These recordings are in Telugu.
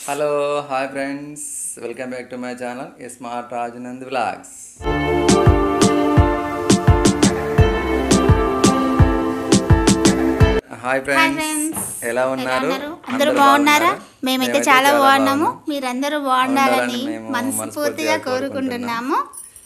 Hello hi friends, welcome back to my channel smart Rajanand vlogs. Hi friends, ఎలా ఉన్నారు? అందరూ బాగున్నారా? మేమైతే చాలా బాగున్నాము. మీరందరూ బాగుండాలని మనస్ఫూర్తిగా కోరుకుంటున్నాము.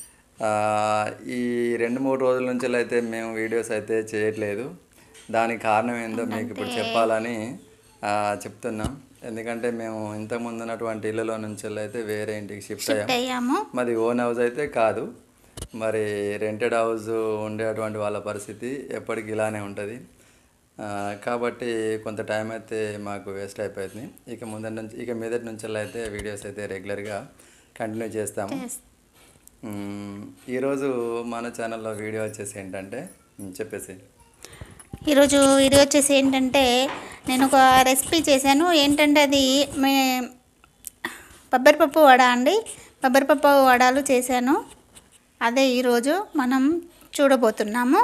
ఈ 2-3 రోజుల నుంచి అయితే మేము వీడియోస్ అయితే చేయట్లేదు. దానికి కారణం ఏందో మీకు ఇప్పుడు చెప్పాలని చెప్తున్నాం. ఎందుకంటే మేము ఇంతకుముందు ఉన్నటువంటి ఇళ్ళలో నుంచి అయితే వేరే ఇంటికి షిఫ్ట్ అయ్యాము. మాది ఓన్ హౌస్ అయితే కాదు, మరి రెంటెడ్ హౌస్ ఉండేటువంటి వాళ్ళ పరిస్థితి ఎప్పటికి ఇలానే ఉంటుంది. కాబట్టి కొంత టైం అయితే మాకు వేస్ట్ అయిపోయింది. ఇక మీదటి నుంచి అయితే వీడియోస్ అయితే రెగ్యులర్గా కంటిన్యూ చేస్తాము. ఈరోజు మన ఛానల్లో వీడియో వచ్చేసి ఏంటంటే ఈరోజు వీడియో వచ్చేసి ఏంటంటే నేను ఒక రెసిపీ చేశాను. ఏంటంటే అది బొబ్బరిపప్పు వడ అండి. బొబ్బరిపప్పు వడలు చేశాను. అదే ఈరోజు మనం చూడబోతున్నాము.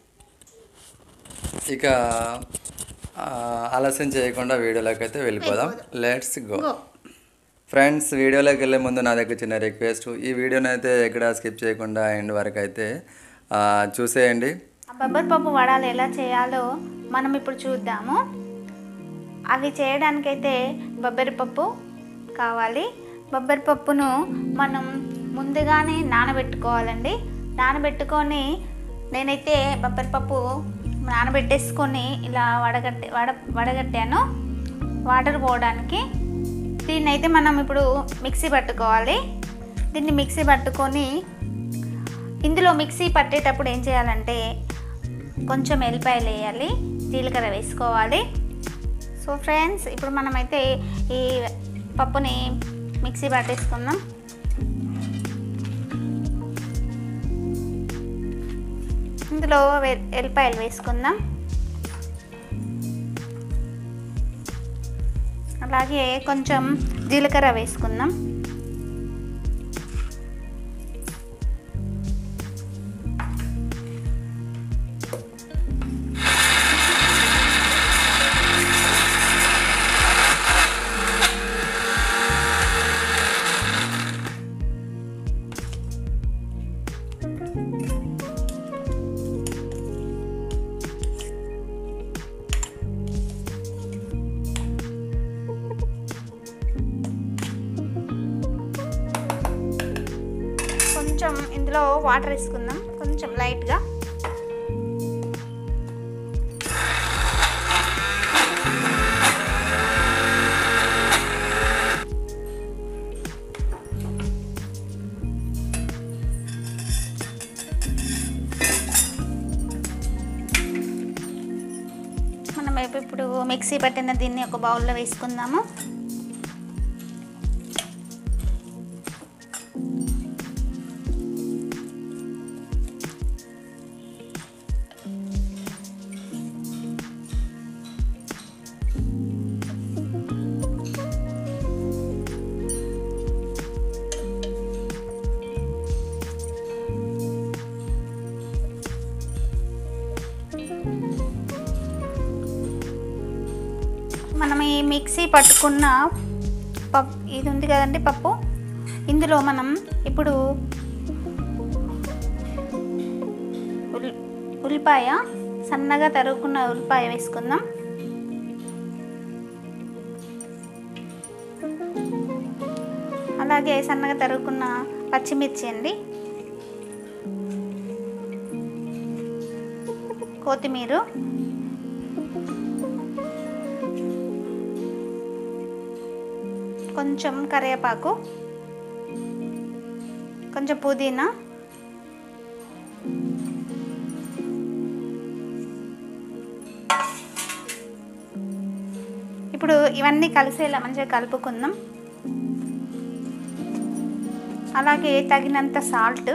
ఇక ఆలస్యం చేయకుండా వీడియోలోకి అయితే వెళ్ళిపోదాం. Let's go friends. వీడియోలోకి వెళ్ళే ముందు నా దగ్గర చిన్న రిక్వెస్ట్, ఈ వీడియోని అయితే ఎక్కడ స్కిప్ చేయకుండా ఎండ్ వరకు అయితే చూసేయండి. బొబ్బరిపప్పు వడలు ఎలా చేయాలో మనం ఇప్పుడు చూద్దాము. అవి చేయడానికైతే బొబ్బరిపప్పు కావాలి. బొబ్బరిపప్పును మనం ముందుగానే నానబెట్టుకోవాలండి. నానబెట్టుకొని నేనైతే బొబ్బరిపప్పు నానబెట్టేసుకొని ఇలా వడగట్టాను వాటర్ పోవడానికి. దీన్ని అయితే మనం ఇప్పుడు మిక్సీ పట్టుకోవాలి. దీన్ని మిక్సీ పట్టుకొని ఇందులో మిక్సీ పట్టేటప్పుడు ఏం చేయాలంటే కొంచెం ఎల్లిపాయలు వేయాలి, జీలకర్ర వేసుకోవాలి. సో ఫ్రెండ్స్, ఇప్పుడు మనమైతే ఈ పప్పుని మిక్సీ పట్టేసుకుందాం. ఇందులో ఎల్లిపాయలు వేసుకుందాం. అలాగే కొంచెం జీలకర్ర వేసుకుందాం. కొంచెం ఇందులో వాటర్ వేసుకుందాం, కొంచెం లైట్గా. మనం ఇప్పుడు మిక్సీ పట్టిన దీన్ని ఒక బౌల్లో వేసుకుందాము. మనం ఈ మిక్సీ పట్టుకున్న ఇది ఉంది కదండి పప్పు, ఇందులో మనం ఇప్పుడు ఉల్లిపాయ, సన్నగా తరుగుకున్న ఉల్లిపాయ వేసుకుందాం. అలాగే సన్నగా తరుగుకున్న పచ్చిమిర్చి అండి, కొత్తిమీర, కొంచెం కరివేపాకు, కొంచెం పుదీనా, ఇప్పుడు ఇవన్నీ కలిసేలా మంచిగా కలుపుకుందాం. అలాగే తగినంత సాల్ట్,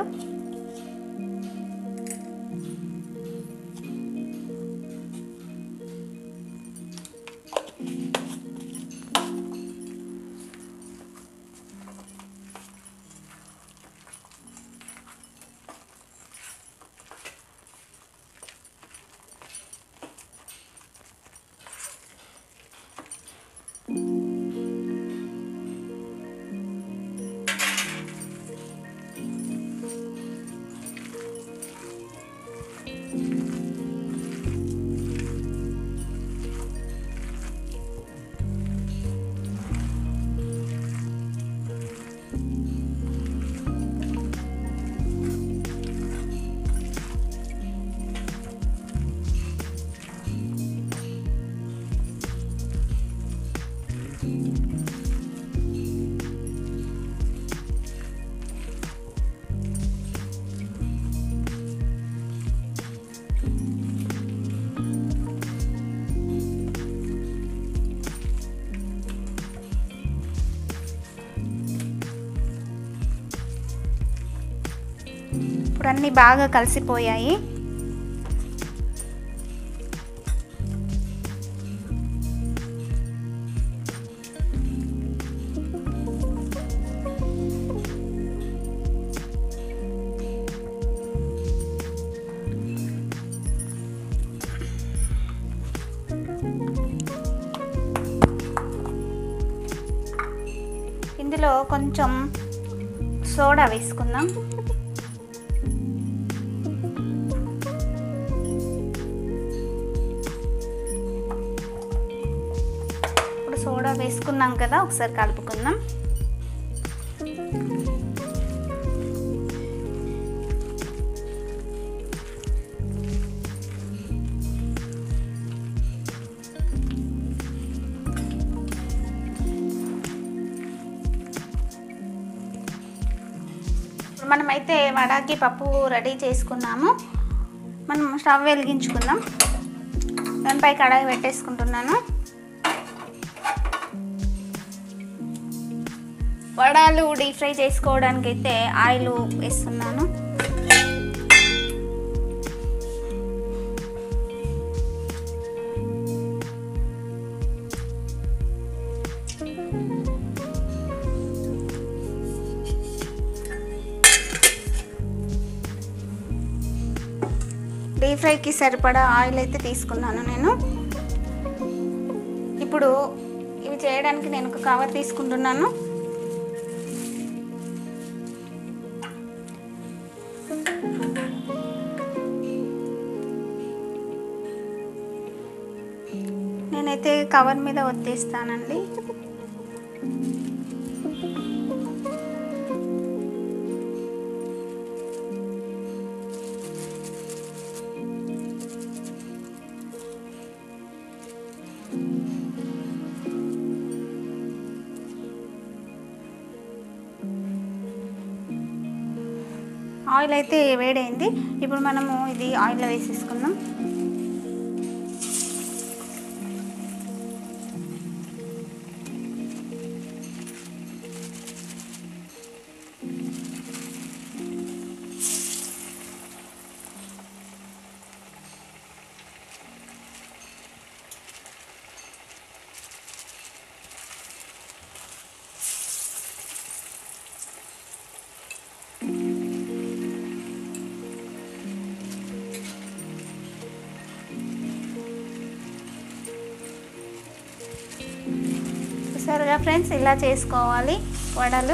ఇప్పుడు అన్నీ బాగా కలిసిపోయాయి. ఇందులో కొంచెం సోడా వేసుకుందాం. ఇప్పుడు సోడా వేసుకున్నాం కదా, ఒకసారి కలుపుకుందాం. మనమైతే వడకి పప్పు రెడీ చేసుకున్నాము. మనం స్టవ్ వెలిగించుకుందాం. దానిపై కడాయి పెట్టేసుకుంటున్నాను. వడలు డీప్ ఫ్రై చేసుకోవడానికి అయితే ఆయిల్ వేస్తున్నాను. డీప్ ఫ్రైకి సరిపడా ఆయిల్ అయితే తీసుకున్నాను నేను. ఇప్పుడు ఇవి చేయడానికి నేను ఒక కవర్ తీసుకుంటున్నాను. నేనైతే కవర్ మీద ఒత్తేస్తానండి. ఆయిల్ అయితే వేడైంది. ఇప్పుడు మనము ఇది ఆయిల్లో వేసేసుకుందాం. చూసారుగా ఫ్రెండ్స్, ఇలా చేసుకోవాలి వడలు.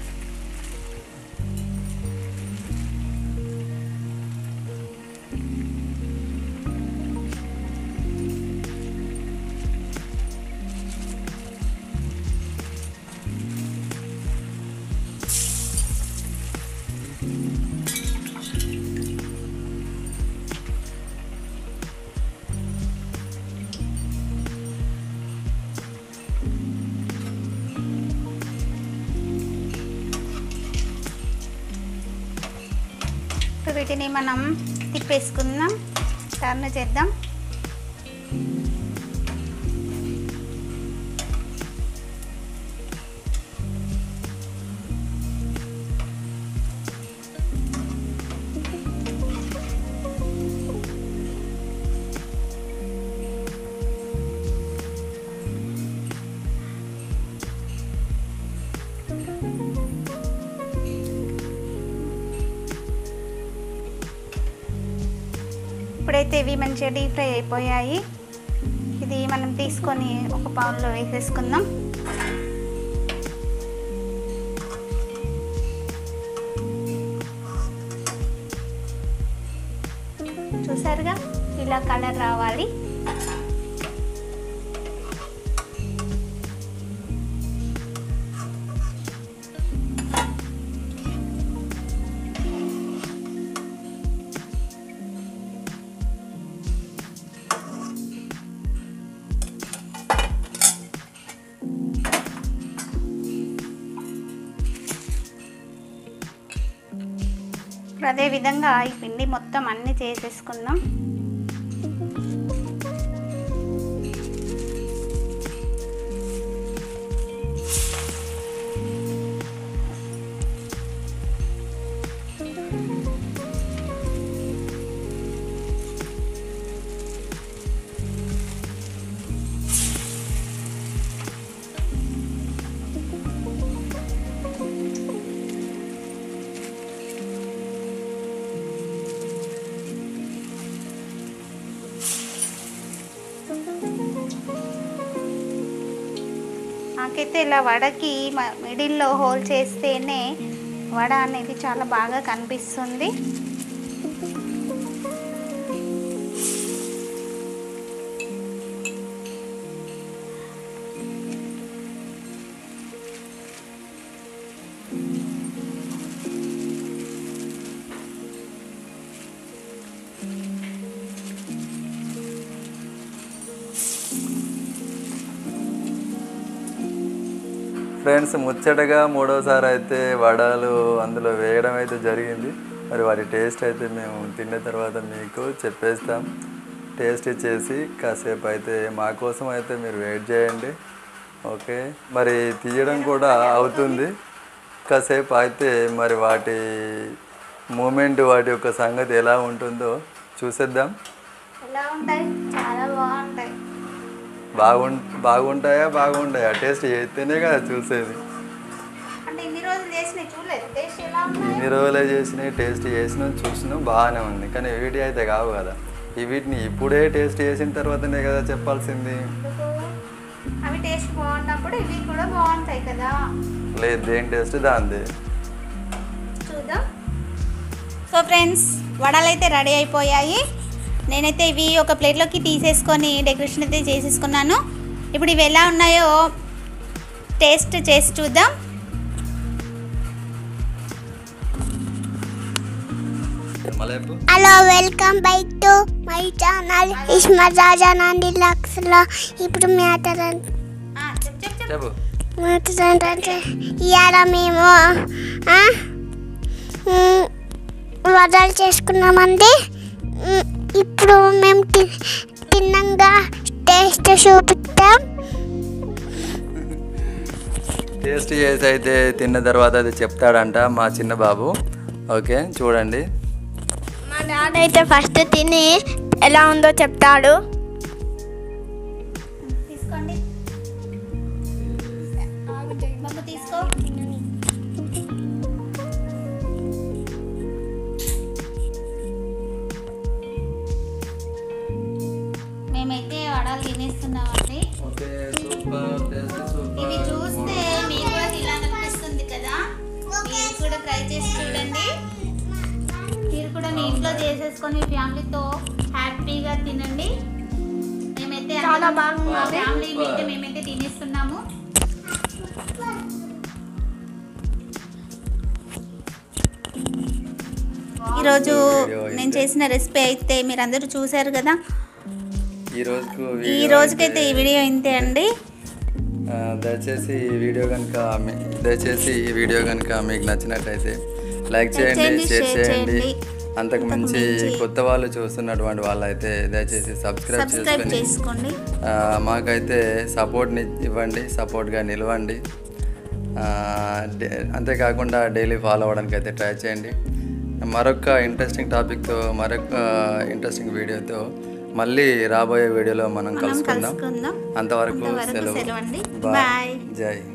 వీటిని మనం తిప్పేసుకుందాం, టర్న్ చేద్దాం. ఇప్పుడైతే ఇవి మంచిగా డీప్ ఫ్రై అయిపోయాయి. ఇది మనం తీసుకొని ఒక బౌల్లో వేసేసుకుందాం. చూసారుగా, ఇలా కలర్ రావాలి. అదే విధంగా ఈ పిండి మొత్తం అన్నీ చేసేసుకుందాం. నాకైతే ఇలా వడకి మిడిల్లో హోల్ చేస్తేనే వడ అనేది చాలా బాగా కనిపిస్తుంది. ఫ్రెండ్స్, ముచ్చటగా మూడోసారి అయితే వడలు అందులో వేయడం అయితే జరిగింది. మరి వాటి టేస్ట్ అయితే మేము తిన్న తర్వాత మీకు చెప్పేస్తాం. టేస్ట్ ఇచ్చేసి కాసేపు అయితే మా కోసం అయితే మీరు వెయిట్ చేయండి. ఓకే, మరి తీయడం కూడా అవుతుంది. కాసేపు అయితే మరి వాటి మూమెంట్, వాటి యొక్క సంగతి ఎలా ఉంటుందో చూసేద్దాం. ఎలా ఉంటాయి? చాలా బాగుంటాయి. బాగుంటాయా టేస్ట్ చేస్తేనే కదా చూసేది. అంటే ఇన్ని రోజులు చేసినాయి చూడలేదు, టేస్ట్ ఎలా ఉంది? ఇన్ని రోజులే చేసినాయి, టేస్ట్ చూసినాం బాగానే ఉంది. కానీ వీడియో అయితే కావు కదా, ఈ వీటిని ఇప్పుడే టేస్ట్ చేసిన తర్వాతనే కదా చెప్పాల్సింది. అవి టేస్ట్ బాగున్నప్పుడు ఇవి కూడా బాగుంటాయి కదా. లేదు, దేని టేస్ట్ దాంది. చూద్దాం. సో ఫ్రెండ్స్, వడలు అయితే రెడీ అయిపోయాయి. నేనైతే ఇవి ఒక ప్లేట్లోకి తీసేసుకొని డెకరేషన్ అయితే చేసేసుకున్నాను. ఇప్పుడు ఇవి ఎలా ఉన్నాయో టేస్ట్ చేసి చూద్దాం. Hello, welcome back to my channel smart Rajanandi లక్స్లో. ఇప్పుడు ఏంటంటే ఇవాళ మేము వడలు చేసుకున్నామండి. ఇప్పుడు మేము తిన్నంగా టేస్ట్ చూపిస్తాం. టేస్ట్ చేసి అయితే తిన్న తర్వాత అది చెప్తాడంట మా చిన్న బాబు. ఓకే, చూడండి. మా డాడీ అయితే ఫస్ట్ తిని ఎలా ఉందో చెప్తాడు. తీసుకోండి, తీసుకో. మేమైతే వడలు తినేస్తున్నామండి. ఇవి చూస్తే మీకు కూడా తినాలనిపిస్తుంది కదా. మీరు కూడా ట్రై చేసి చూడండి. మీరు కూడా మీ ఇంట్లో చేసేసుకొని ఫ్యామిలీతో హ్యాపీగా తినండి. మేమైతే చాలా బాగుంది. ఫ్యామిలీ మీతో మేమైతే తినేస్తున్నాము. ఈరోజు నేను చేసిన రెసిపీ అయితే మీరందరూ చూశారు కదా. ఈ రోజుకైతే ఈ వీడియో ఇంతే అండి. దయచేసి ఈ వీడియో కనుక మీకు నచ్చినట్టయితే లైక్ చేయండి, షేర్ చేయండి. అంతకు మించి కొత్త వాళ్ళు చూస్తున్నటువంటి వాళ్ళు అయితే దయచేసి సబ్స్క్రైబ్ చేసుకోండి. మాకైతే సపోర్ట్ని ఇవ్వండి, సపోర్ట్గా నిలవండి. అంతేకాకుండా డైలీ ఫాలో అవ్వడానికి అయితే ట్రై చేయండి. మరొక ఇంట్రెస్టింగ్ టాపిక్తో, మరొక ఇంట్రెస్టింగ్ వీడియోతో మళ్ళీ రాబోయే వీడియోలో మనం కలుసుకుందాం. అంతవరకు సెలవు. బాయ్. జై.